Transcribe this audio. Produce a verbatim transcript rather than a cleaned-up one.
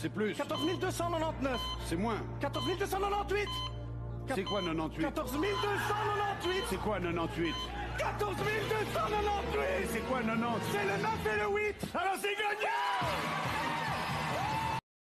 C'est plus. quatorze mille deux cent quatre-vingt-dix-neuf. C'est moins. quatorze mille deux cent quatre-vingt-dix-huit. C'est quoi quatre-vingt-dix-huit? quatorze mille deux cent quatre-vingt-dix-huit. C'est quoi quatre-vingt-dix-huit? quatorze mille deux cent quatre-vingt-dix-huit. C'est quoi quatre-vingt-dix? C'est le neuf et le huit. Alors